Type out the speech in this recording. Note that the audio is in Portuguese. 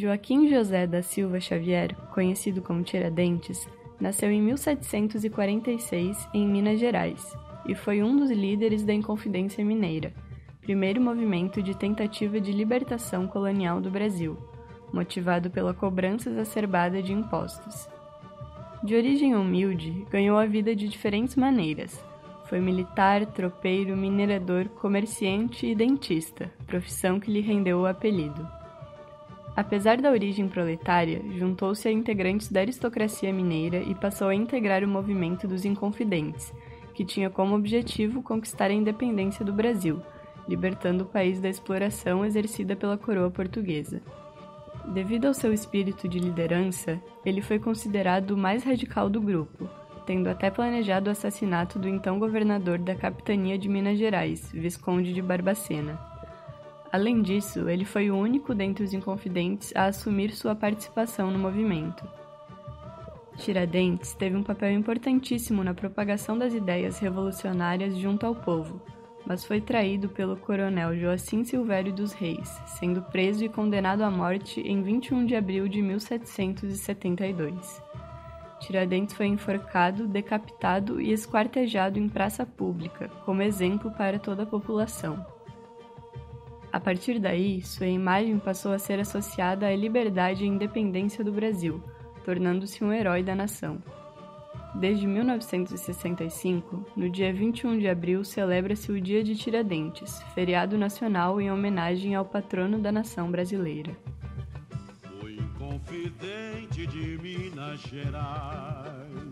Joaquim José da Silva Xavier, conhecido como Tiradentes, nasceu em 1746 em Minas Gerais e foi um dos líderes da Inconfidência Mineira, primeiro movimento de tentativa de libertação colonial do Brasil, motivado pela cobrança exacerbada de impostos. De origem humilde, ganhou a vida de diferentes maneiras. Foi militar, tropeiro, minerador, comerciante e dentista, profissão que lhe rendeu o apelido. Apesar da origem proletária, juntou-se a integrantes da aristocracia mineira e passou a integrar o movimento dos Inconfidentes, que tinha como objetivo conquistar a independência do Brasil, libertando o país da exploração exercida pela coroa portuguesa. Devido ao seu espírito de liderança, ele foi considerado o mais radical do grupo, tendo até planejado o assassinato do então governador da capitania de Minas Gerais, Visconde de Barbacena. Além disso, ele foi o único dentre os Inconfidentes a assumir sua participação no movimento. Tiradentes teve um papel importantíssimo na propagação das ideias revolucionárias junto ao povo, mas foi traído pelo coronel Joacim Silvério dos Reis, sendo preso e condenado à morte em 21 de abril de 1772. Tiradentes foi enforcado, decapitado e esquartejado em praça pública, como exemplo para toda a população. A partir daí, sua imagem passou a ser associada à liberdade e independência do Brasil, tornando-se um herói da nação. Desde 1965, no dia 21 de abril, celebra-se o Dia de Tiradentes, feriado nacional em homenagem ao patrono da nação brasileira. O Inconfidente de Minas Gerais.